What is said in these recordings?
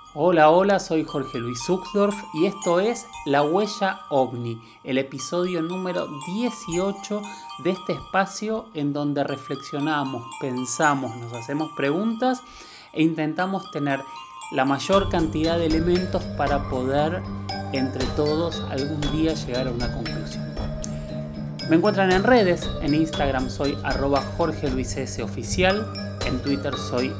Hola, hola, soy Jorge Luis Zuckdorf y esto es La Huella OVNI, el episodio número 18 de este espacio en donde reflexionamos, pensamos, nos hacemos preguntas e intentamos tener la mayor cantidad de elementos para poder entre todos algún día llegar a una conclusión. Me encuentran en redes, en Instagram soy @JorgeLuisS oficial, en Twitter soy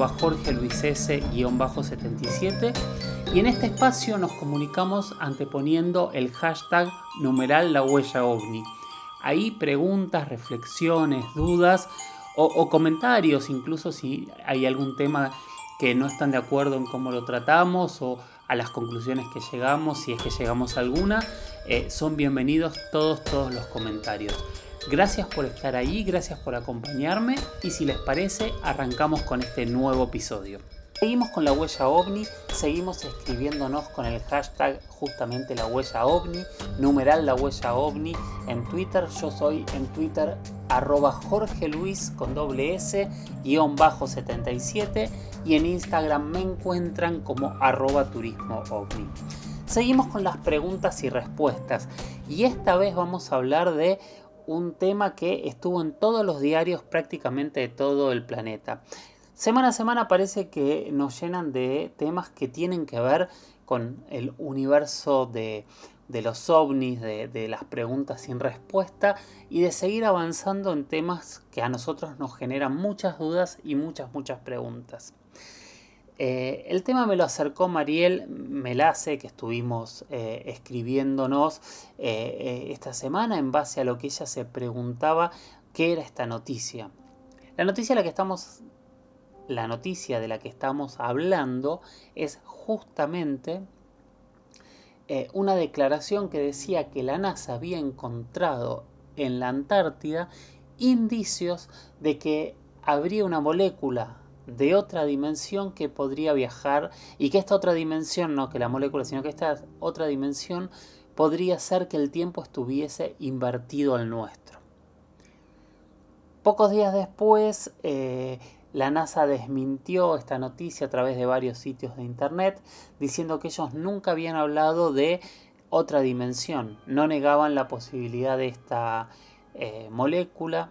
@JorgeLuisS_77 y en este espacio nos comunicamos anteponiendo el hashtag numeral La Huella OVNI. Ahí preguntas, reflexiones, dudas o comentarios, incluso si hay algún tema que no están de acuerdo en cómo lo tratamos o a las conclusiones que llegamos, si es que llegamos a alguna, son bienvenidos todos los comentarios. Gracias por estar ahí, gracias por acompañarme y si les parece, arrancamos con este nuevo episodio. Seguimos con la huella OVNI, seguimos escribiéndonos con el hashtag justamente la huella OVNI, numeral la huella OVNI en Twitter. Yo soy en Twitter @JorgeLuis_S_77 y en Instagram me encuentran como @turismoovni. Seguimos con las preguntas y respuestas y esta vez vamos a hablar de un tema que estuvo en todos los diarios prácticamente de todo el planeta. Semana a semana parece que nos llenan de temas que tienen que ver con el universo de los ovnis, de las preguntas sin respuesta y de seguir avanzando en temas que a nosotros nos generan muchas dudas y muchas preguntas. El tema me lo acercó Mariel Melace, que estuvimos escribiéndonos esta semana en base a lo que ella se preguntaba qué era esta noticia. La noticia de la que estamos hablando es justamente una declaración que decía que la NASA había encontrado en la Antártida indicios de que habría una molécula de otra dimensión que podría viajar y que esta otra dimensión, no que la molécula, sino que esta otra dimensión podría ser que el tiempo estuviese invertido al nuestro. Pocos días después, la NASA desmintió esta noticia a través de varios sitios de internet, diciendo que ellos nunca habían hablado de otra dimensión. No negaban la posibilidad de esta molécula,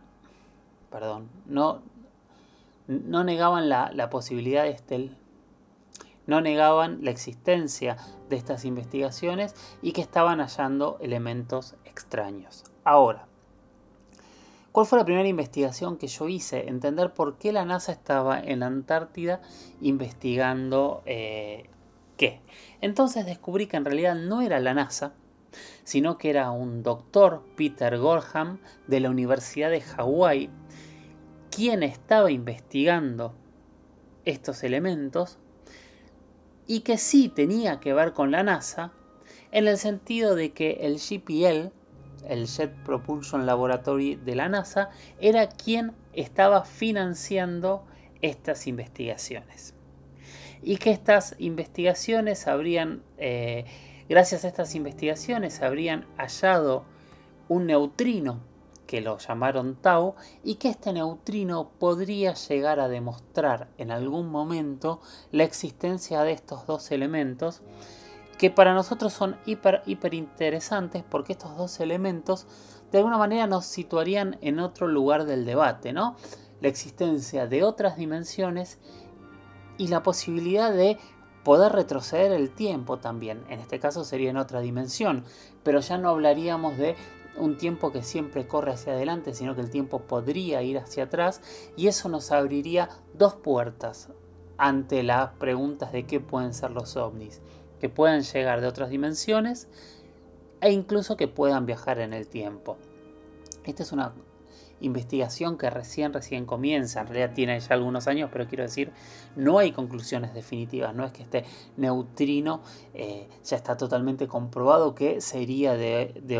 no negaban la posibilidad no negaban la existencia de estas investigaciones y que estaban hallando elementos extraños. Ahora, ¿cuál fue la primera investigación que yo hice? Entender por qué la NASA estaba en la Antártida investigando qué. Entonces descubrí que en realidad no era la NASA, sino que era un doctor, Peter Gorham, de la Universidad de Hawái, quien estaba investigando estos elementos y que sí tenía que ver con la NASA en el sentido de que el JPL, el Jet Propulsion Laboratory de la NASA, era quien estaba financiando estas investigaciones. Y que estas investigaciones gracias a estas investigaciones, habrían hallado un neutrino que lo llamaron Tau y que este neutrino podría llegar a demostrar en algún momento la existencia de estos dos elementos que para nosotros son hiper interesantes porque estos dos elementos de alguna manera nos situarían en otro lugar del debate, ¿no? La existencia de otras dimensiones y la posibilidad de poder retroceder el tiempo también. En este caso sería en otra dimensión, pero ya no hablaríamos de un tiempo que siempre corre hacia adelante, sino que el tiempo podría ir hacia atrás y eso nos abriría dos puertas ante las preguntas de qué pueden ser los ovnis, que puedan llegar de otras dimensiones e incluso que puedan viajar en el tiempo. Esta es una investigación que recién comienza, en realidad tiene ya algunos años, pero quiero decir, no hay conclusiones definitivas, no es que este neutrino ya está totalmente comprobado que sería de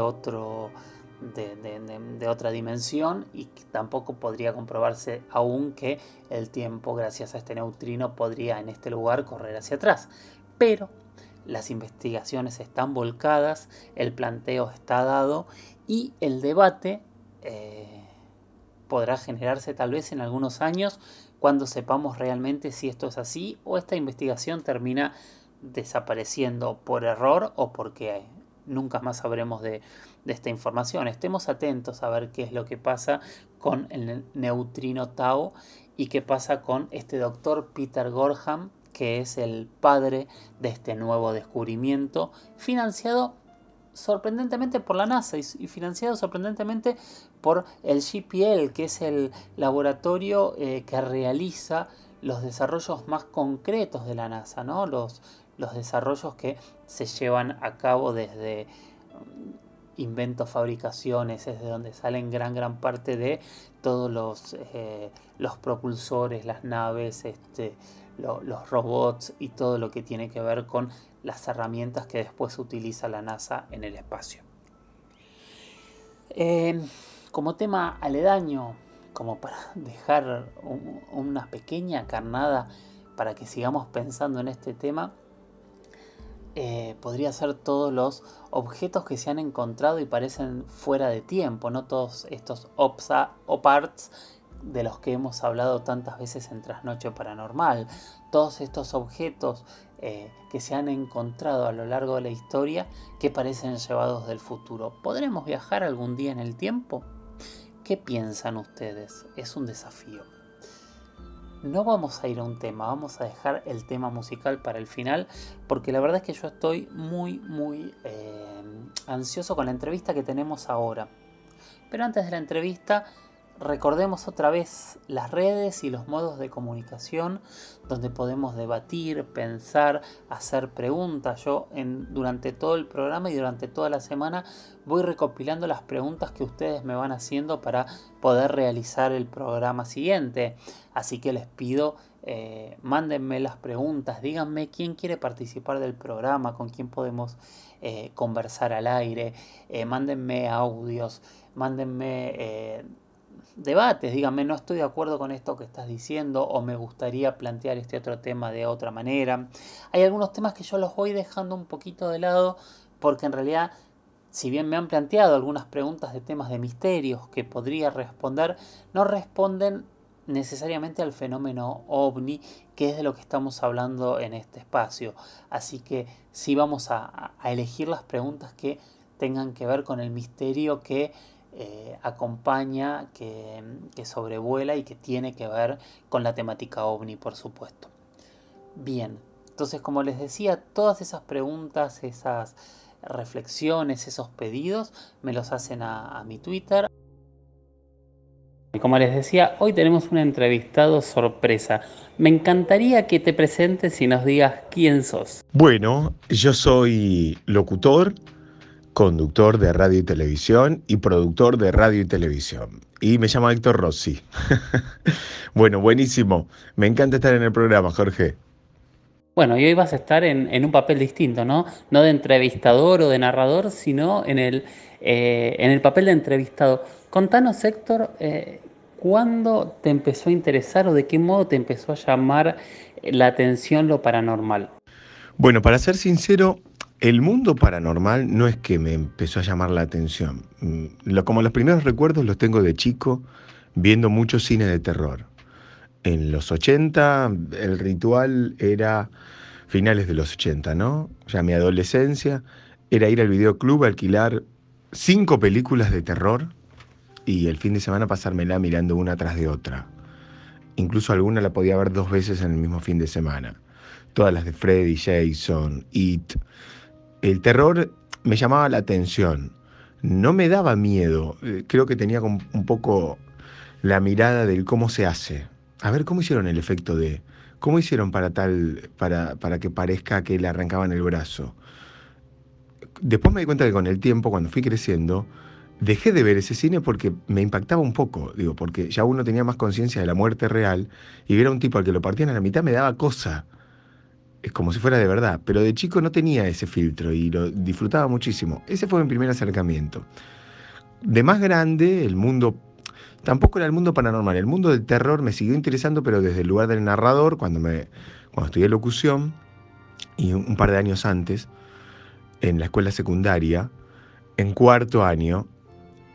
otra dimensión y tampoco podría comprobarse aún que el tiempo gracias a este neutrino podría en este lugar correr hacia atrás, pero las investigaciones están volcadas, el planteo está dado y el debate podrá generarse tal vez en algunos años cuando sepamos realmente si esto es así o esta investigación termina desapareciendo por error o porque nunca más sabremos de esta información. Estemos atentos a ver qué es lo que pasa con el neutrino tau y qué pasa con este doctor Peter Gorham, que es el padre de este nuevo descubrimiento, financiado sorprendentemente por la NASA y financiado sorprendentemente por el JPL, que es el laboratorio que realiza los desarrollos más concretos de la NASA, ¿no? Los desarrollos que se llevan a cabo desde inventos, fabricaciones, es de donde salen gran parte de todos los propulsores, las naves, los robots y todo lo que tiene que ver con las herramientas que después utiliza la NASA en el espacio. Como tema aledaño, como para dejar una pequeña carnada para que sigamos pensando en este tema, podría ser todos los objetos que se han encontrado y parecen fuera de tiempo, no todos estos OPARTs de los que hemos hablado tantas veces en Trasnoche Paranormal, todos estos objetos que se han encontrado a lo largo de la historia que parecen llevados del futuro. ¿Podremos viajar algún día en el tiempo? ¿Qué piensan ustedes? Es un desafío. No vamos a ir a un tema, vamos a dejar el tema musical para el final, porque la verdad es que yo estoy muy ansioso con la entrevista que tenemos ahora. Pero antes de la entrevista, recordemos otra vez las redes y los modos de comunicación donde podemos debatir, pensar, hacer preguntas. Yo durante todo el programa y durante toda la semana voy recopilando las preguntas que ustedes me van haciendo para poder realizar el programa siguiente. Así que les pido, mándenme las preguntas, díganme quién quiere participar del programa, con quién podemos conversar al aire, mándenme audios, mándenme debates, díganme no estoy de acuerdo con esto que estás diciendo o me gustaría plantear este otro tema de otra manera. Hay algunos temas que yo los voy dejando un poquito de lado porque en realidad, si bien me han planteado algunas preguntas de temas de misterios que podría responder, no responden necesariamente al fenómeno ovni, que es de lo que estamos hablando en este espacio. Así que sí vamos a elegir las preguntas que tengan que ver con el misterio que acompaña, que sobrevuela y que tiene que ver con la temática ovni, por supuesto. Bien, entonces como les decía, todas esas preguntas, esas reflexiones, esos pedidos, me los hacen a mi Twitter. Y como les decía, hoy tenemos un entrevistado sorpresa. Me encantaría que te presentes y nos digas quién sos. Bueno, yo soy locutor, conductor de radio y televisión y productor de radio y televisión. Y me llamo Héctor Rossi. Bueno, buenísimo. Me encanta estar en el programa, Jorge. Bueno, y hoy vas a estar en un papel distinto, ¿no? No de entrevistador o de narrador, sino en el papel de entrevistado. Contanos, Héctor, ¿cuándo te empezó a interesar o de qué modo te empezó a llamar la atención lo paranormal? Bueno, para ser sincero, el mundo paranormal no es que me empezó a llamar la atención. Como los primeros recuerdos los tengo de chico, viendo mucho cine de terror. En los 80, el ritual era finales de los 80, ¿no? Ya mi adolescencia era ir al videoclub a alquilar 5 películas de terror y el fin de semana pasármela mirando una tras de otra. Incluso alguna la podía ver 2 veces en el mismo fin de semana. Todas las de Freddy, Jason, It. El terror me llamaba la atención. No me daba miedo. Creo que tenía como un poco la mirada del cómo se hace. A ver, ¿cómo hicieron el efecto de...? ¿Cómo hicieron para que parezca que le arrancaban el brazo? Después me di cuenta que con el tiempo, cuando fui creciendo, dejé de ver ese cine porque me impactaba un poco, porque ya uno tenía más conciencia de la muerte real y ver a un tipo al que lo partían a la mitad me daba cosa. Es como si fuera de verdad, pero de chico no tenía ese filtro y lo disfrutaba muchísimo. Ese fue mi primer acercamiento. De más grande, el mundo, tampoco era el mundo paranormal, el mundo del terror me siguió interesando, pero desde el lugar del narrador, cuando estudié locución, y un par de años antes, en la escuela secundaria, en cuarto año,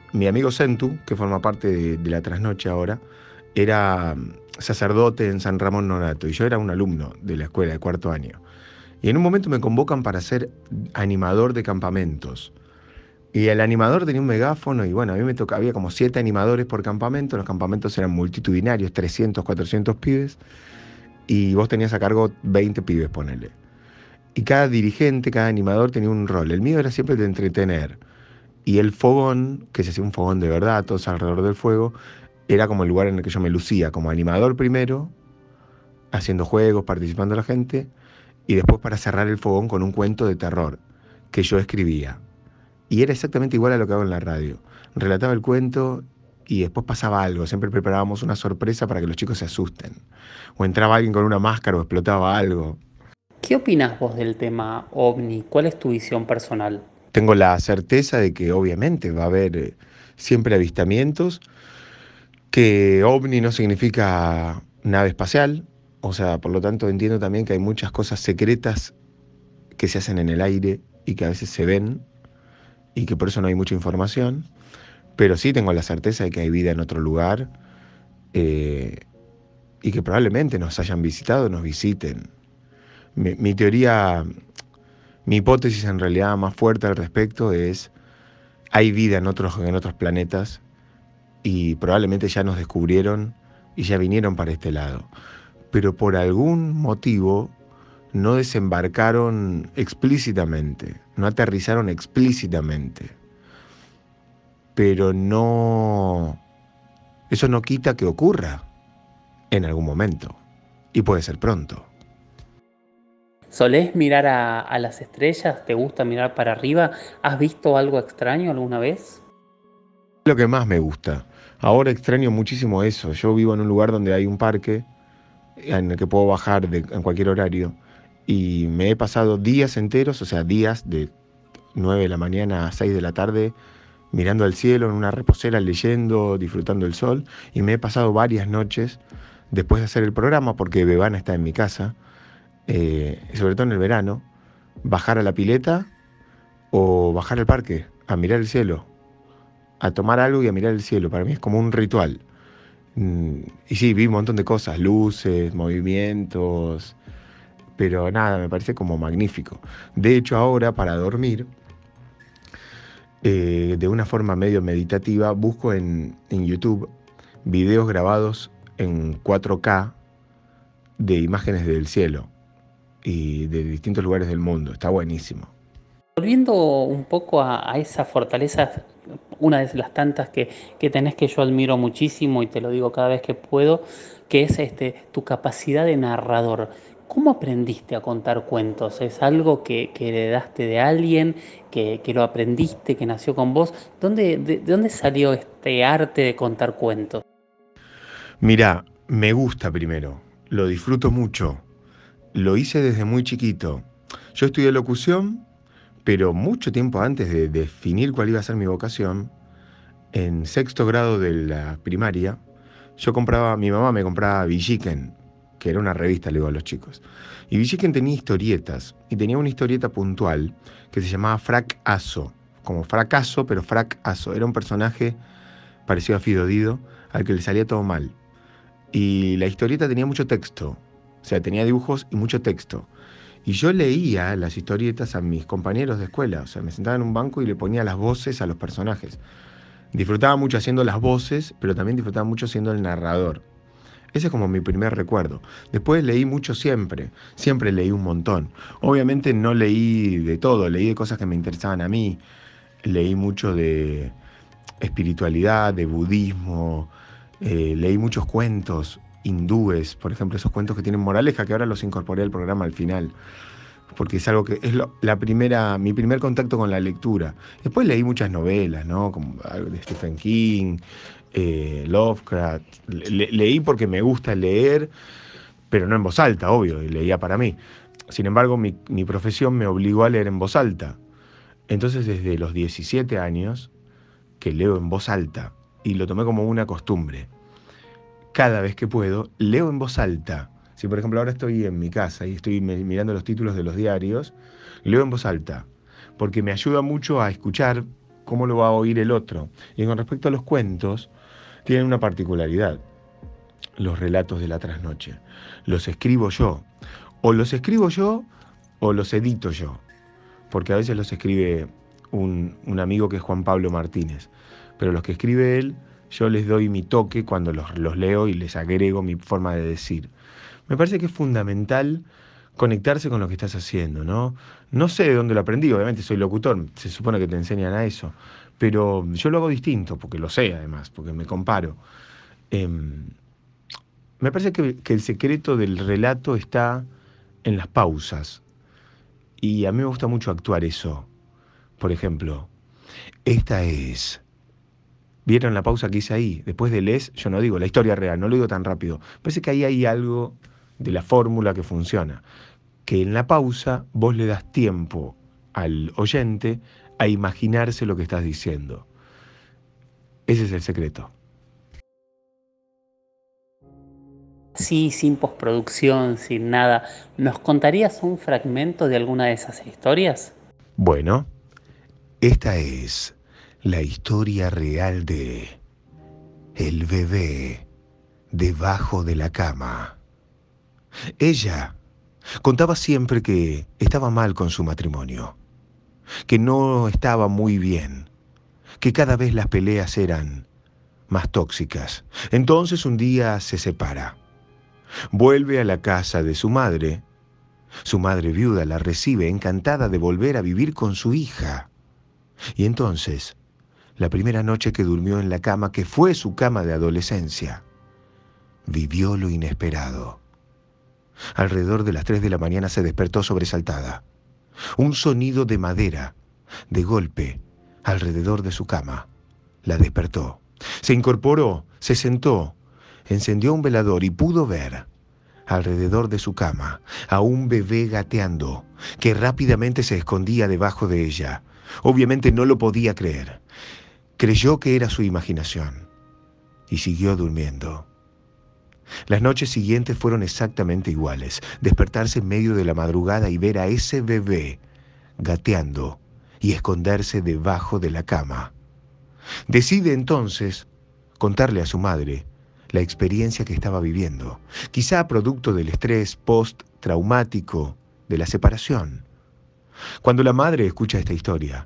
mi amigo Sentu, que forma parte de la trasnoche ahora, era sacerdote en San Ramón Nonato y yo era un alumno de la escuela de cuarto año. Y en un momento me convocan para ser animador de campamentos. Y el animador tenía un megáfono y bueno, a mí me tocaba, había como 7 animadores por campamento, los campamentos eran multitudinarios, 300, 400 pibes, y vos tenías a cargo 20 pibes, ponele. Y cada dirigente, cada animador tenía un rol. El mío era siempre el de entretener. Y el fogón, que se hacía un fogón de verdad, todos alrededor del fuego, era como el lugar en el que yo me lucía, como animador primero, haciendo juegos, participando a la gente, y después para cerrar el fogón con un cuento de terror que yo escribía. Y era exactamente igual a lo que hago en la radio. Relataba el cuento y después pasaba algo. Siempre preparábamos una sorpresa para que los chicos se asusten. O entraba alguien con una máscara o explotaba algo. ¿Qué opinás vos del tema ovni? ¿Cuál es tu visión personal? Tengo la certeza de que obviamente va a haber siempre avistamientos, que ovni no significa nave espacial, o sea, por lo tanto entiendo también que hay muchas cosas secretas que se hacen en el aire y que a veces se ven y que por eso no hay mucha información, pero sí tengo la certeza de que hay vida en otro lugar eh, y que probablemente nos hayan visitado, nos visiten. Mi teoría, mi hipótesis en realidad más fuerte al respecto es, hay vida en otros planetas y probablemente ya nos descubrieron y ya vinieron para este lado. Pero por algún motivo no desembarcaron explícitamente, no aterrizaron explícitamente. Pero no, eso no quita que ocurra en algún momento. Y puede ser pronto. ¿Solés mirar a las estrellas? ¿Te gusta mirar para arriba? ¿Has visto algo extraño alguna vez? Lo que más me gusta. Ahora extraño muchísimo eso. Yo vivo en un lugar donde hay un parque en el que puedo bajar en cualquier horario. Y me he pasado días enteros, o sea, días de 9 de la mañana a 6 de la tarde, mirando al cielo en una reposera, leyendo, disfrutando el sol. Y me he pasado varias noches después de hacer el programa, porque Bebana está en mi casa, sobre todo en el verano, bajar a la pileta o bajar al parque a mirar el cielo, a tomar algo y a mirar el cielo. Para mí es como un ritual. Y sí, vi un montón de cosas, luces, movimientos, pero nada, me parece como magnífico. De hecho, ahora para dormir, de una forma medio meditativa, busco en YouTube videos grabados en 4K de imágenes del cielo y de distintos lugares del mundo. Está buenísimo. Volviendo un poco a esa fortaleza, una de las tantas que tenés que yo admiro muchísimo y te lo digo cada vez que puedo, que es tu capacidad de narrador. ¿Cómo aprendiste a contar cuentos? ¿Es algo que heredaste de alguien, que lo aprendiste, que nació con vos? ¿De dónde salió este arte de contar cuentos? Mirá, me gusta primero, lo disfruto mucho, lo hice desde muy chiquito. Yo estudié locución, pero mucho tiempo antes de definir cuál iba a ser mi vocación, en sexto grado de la primaria, mi mamá me compraba Villiquen, que era una revista, le digo a los chicos. Y Villiquen tenía historietas, y tenía una historieta puntual que se llamaba Fracaso, como fracaso, pero Fracaso. Era un personaje parecido a Fido Dido, al que le salía todo mal. Y la historieta tenía mucho texto, o sea, tenía dibujos y mucho texto. Y yo leía las historietas a mis compañeros de escuela, o sea, me sentaba en un banco y le ponía las voces a los personajes. Disfrutaba mucho haciendo las voces, pero también disfrutaba mucho siendo el narrador. Ese es como mi primer recuerdo. Después leí mucho siempre, siempre leí un montón. Obviamente no leí de todo, leí de cosas que me interesaban a mí. Leí mucho de espiritualidad, de budismo, leí muchos cuentos hindúes, por ejemplo, esos cuentos que tienen moraleja, que ahora los incorporé al programa al final, porque es algo que es mi primer contacto con la lectura. Después leí muchas novelas, ¿no? Como algo de Stephen King, Lovecraft. Leí porque me gusta leer, pero no en voz alta, obvio, y leía para mí. Sin embargo, mi profesión me obligó a leer en voz alta. Entonces, desde los 17 años, que leo en voz alta, y lo tomé como una costumbre. Cada vez que puedo, leo en voz alta. Si por ejemplo ahora estoy en mi casa y estoy mirando los títulos de los diarios, leo en voz alta, porque me ayuda mucho a escuchar cómo lo va a oír el otro. Y con respecto a los cuentos, tienen una particularidad. Los relatos de la trasnoche. Los escribo yo. O los escribo yo o los edito yo. Porque a veces los escribe un amigo que es Juan Pablo Martínez. Pero los que escribe él, yo les doy mi toque cuando los leo y les agrego mi forma de decir. Me parece que es fundamental conectarse con lo que estás haciendo, ¿no? No sé de dónde lo aprendí, obviamente soy locutor, se supone que te enseñan a eso, pero yo lo hago distinto, porque lo sé además, porque me comparo. Em, Me parece que el secreto del relato está en las pausas, y a mí me gusta mucho actuar eso. Por ejemplo, esta es... ¿Vieron la pausa que hice ahí? Después de les, yo no digo la historia real, no lo digo tan rápido. Parece que ahí hay algo de la fórmula que funciona. Que en la pausa vos le das tiempo al oyente a imaginarse lo que estás diciendo. Ese es el secreto. Sí, sin postproducción, sin nada. ¿Nos contarías un fragmento de alguna de esas historias? Bueno, esta es la historia real de el bebé debajo de la cama. Ella contaba siempre que estaba mal con su matrimonio, que no estaba muy bien, que cada vez las peleas eran más tóxicas. Entonces un día se separa. Vuelve a la casa de su madre. Su madre viuda la recibe encantada de volver a vivir con su hija. Y entonces, la primera noche que durmió en la cama, que fue su cama de adolescencia, vivió lo inesperado. Alrededor de las 3 de la mañana se despertó sobresaltada. Un sonido de madera, de golpe, alrededor de su cama, la despertó. Se incorporó, se sentó, encendió un velador y pudo ver, alrededor de su cama, a un bebé gateando, que rápidamente se escondía debajo de ella. Obviamente no lo podía creer. Creyó que era su imaginación y siguió durmiendo. Las noches siguientes fueron exactamente iguales. Despertarse en medio de la madrugada y ver a ese bebé gateando y esconderse debajo de la cama. Decide entonces contarle a su madre la experiencia que estaba viviendo, quizá producto del estrés post-traumático de la separación. Cuando la madre escucha esta historia,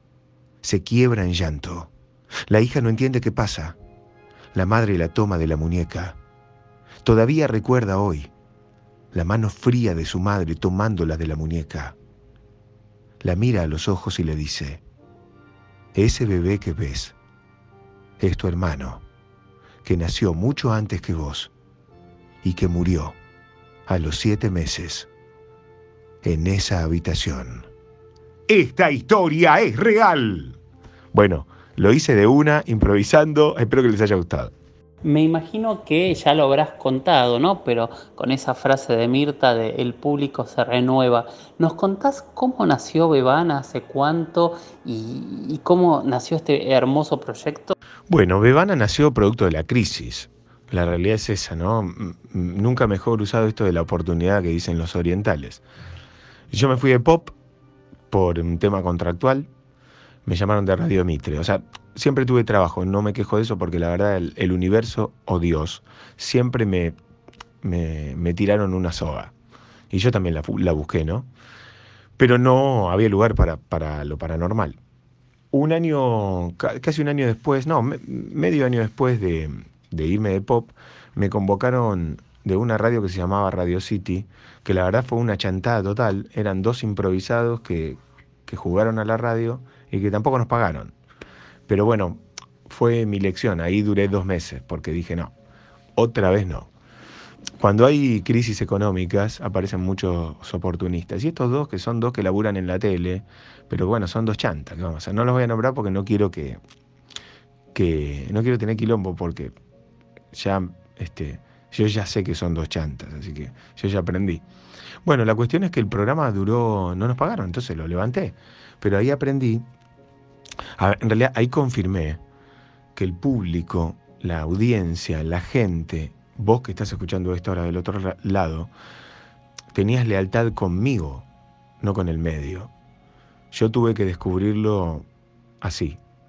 se quiebra en llanto. La hija no entiende qué pasa. La madre la toma de la muñeca. Todavía recuerda hoy la mano fría de su madre tomándola de la muñeca. La mira a los ojos y le dice: ese bebé que ves es tu hermano, que nació mucho antes que vos y que murió a los 7 meses en esa habitación. ¡Esta historia es real! Bueno, lo hice de una, improvisando, espero que les haya gustado. Me imagino que ya lo habrás contado, ¿no? Pero con esa frase de Mirta de el público se renueva. ¿Nos contás cómo nació Bebana, hace cuánto y cómo nació este hermoso proyecto? Bueno, Bebana nació producto de la crisis. La realidad es esa, ¿no? Nunca mejor usado esto de la oportunidad que dicen los orientales. Yo me fui de pop por un tema contractual. Me llamaron de Radio Mitre. O sea, siempre tuve trabajo, no me quejo de eso porque la verdad el universo o Dios siempre me tiraron una soga. Y yo también la busqué, ¿no? Pero no había lugar para lo paranormal. Casi un año después, no, medio año después de irme de pop, me convocaron de una radio que se llamaba Radio City, que la verdad fue una chantada total. Eran 2 improvisados que jugaron a la radio y que tampoco nos pagaron. Pero bueno, fue mi lección. Ahí duré 2 meses porque dije no, otra vez no. Cuando hay crisis económicas aparecen muchos oportunistas. Y estos dos, que son 2 que laburan en la tele, pero bueno, son 2 chantas. ¿Qué vamos a hacer? No los voy a nombrar porque no quiero no quiero tener quilombo porque ya, yo ya sé que son 2 chantas, así que yo ya aprendí. Bueno, la cuestión es que el programa duró, no nos pagaron, entonces lo levanté. Pero ahí aprendí, en realidad ahí confirmé que el público, la audiencia, la gente, vos que estás escuchando esto ahora del otro lado, tenías lealtad conmigo, no con el medio. Yo tuve que descubrirlo así.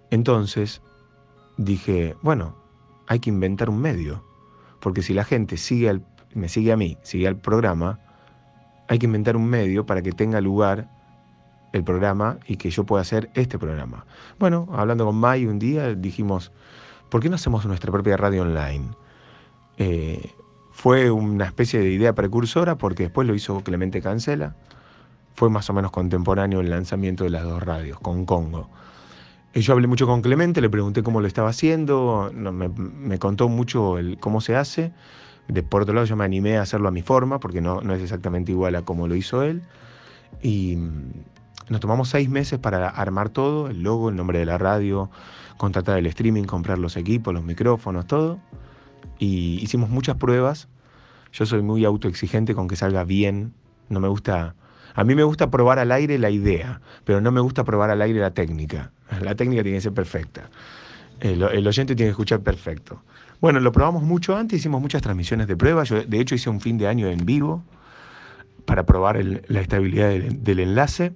Entonces dije, bueno, hay que inventar un medio, porque si la gente me sigue a mí, sigue al programa, hay que inventar un medio para que tenga lugar el programa y que yo pueda hacer este programa. Bueno, hablando con Mai un día dijimos, ¿por qué no hacemos nuestra propia radio online? Eh, Fue una especie de idea precursora porque después lo hizo Clemente Cancela. Fue más o menos contemporáneo el lanzamiento de las dos radios, con Congo. Y yo hablé mucho con Clemente, le pregunté cómo lo estaba haciendo, me contó mucho cómo se hace. Por otro lado, yo me animé a hacerlo a mi forma, porque no es exactamente igual a cómo lo hizo él. Y nos tomamos 6 meses para armar todo, el logo, el nombre de la radio, contratar el streaming, comprar los equipos, los micrófonos, todo. Y hicimos muchas pruebas. Yo soy muy autoexigente con que salga bien. No me gusta... A mí me gusta probar al aire la idea, pero no me gusta probar al aire la técnica. La técnica tiene que ser perfecta. El oyente tiene que escuchar perfecto. Bueno, lo probamos mucho antes, hicimos muchas transmisiones de prueba. Yo, de hecho, hice un fin de año en vivo para probar la estabilidad del enlace.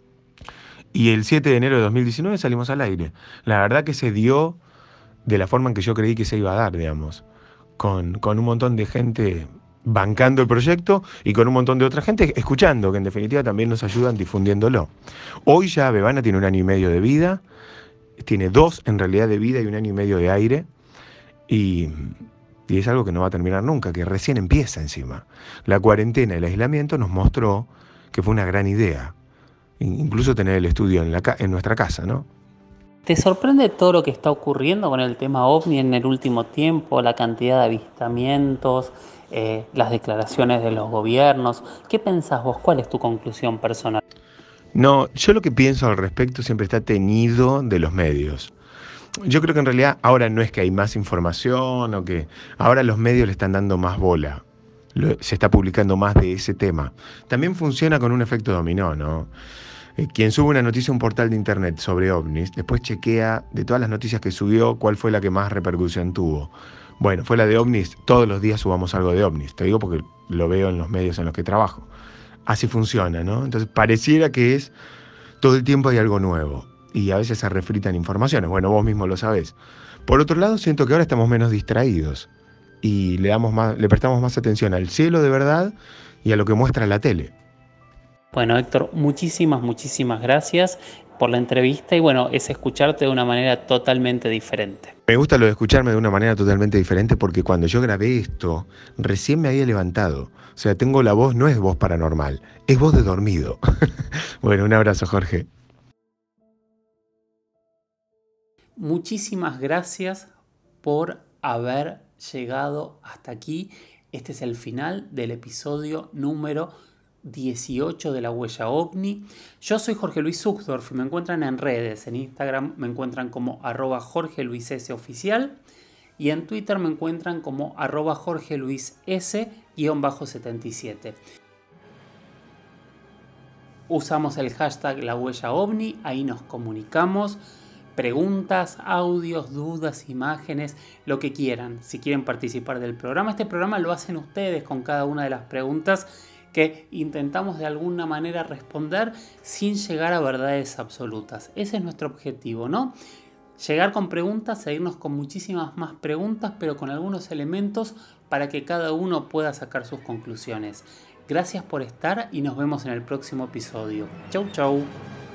Y el 7 de enero de 2019 salimos al aire. La verdad que se dio de la forma en que yo creí que se iba a dar, digamos. Con un montón de gente bancando el proyecto y con un montón de otra gente escuchando, que en definitiva también nos ayudan difundiéndolo. Hoy ya Bebana tiene 1 año y medio de vida, tiene 2 en realidad de vida y 1 año y medio de aire, y es algo que no va a terminar nunca, que recién empieza encima. La cuarentena y el aislamiento nos mostró que fue una gran idea, incluso tener el estudio en nuestra casa, ¿no? ¿Te sorprende todo lo que está ocurriendo con el tema OVNI en el último tiempo, la cantidad de avistamientos, las declaraciones de los gobiernos? ¿Qué pensás vos? ¿Cuál es tu conclusión personal? No, yo lo que pienso al respecto siempre está teñido de los medios. Yo creo que en realidad ahora no es que hay más información o que ahora los medios le están dando más bola. Se está publicando más de ese tema. También funciona con un efecto dominó, ¿no? Quien sube una noticia a un portal de internet sobre ovnis, después chequea de todas las noticias que subió cuál fue la que más repercusión tuvo. Bueno, fue la de ovnis, todos los días subamos algo de ovnis. Te digo porque lo veo en los medios en los que trabajo. Así funciona, ¿no? Entonces pareciera que todo el tiempo hay algo nuevo y a veces se refritan informaciones. Bueno, vos mismo lo sabés. Por otro lado, siento que ahora estamos menos distraídos y le prestamos más atención al cielo de verdad y a lo que muestra la tele. Bueno, Héctor, muchísimas gracias por la entrevista y bueno, es escucharte de una manera totalmente diferente. Me gusta lo de escucharme de una manera totalmente diferente porque cuando yo grabé esto, recién me había levantado. O sea, tengo la voz, no es voz paranormal, es voz de dormido. Bueno, un abrazo, Jorge. Muchísimas gracias por haber llegado hasta aquí. Este es el final del episodio número 18 de La Huella OVNI. Yo soy Jorge Luis Zuckdorf y me encuentran en redes. En Instagram me encuentran como @JorgeLuisS_oficial y en Twitter me encuentran como @JorgeLuisS_77. Usamos el hashtag La Huella OVNI, ahí nos comunicamos. Preguntas, audios, dudas, imágenes, lo que quieran. Si quieren participar del programa, este programa lo hacen ustedes con cada una de las preguntas que intentamos de alguna manera responder sin llegar a verdades absolutas. Ese es nuestro objetivo, ¿no? Llegar con preguntas, seguirnos con muchísimas más preguntas, pero con algunos elementos para que cada uno pueda sacar sus conclusiones. Gracias por estar y nos vemos en el próximo episodio. Chau, chau.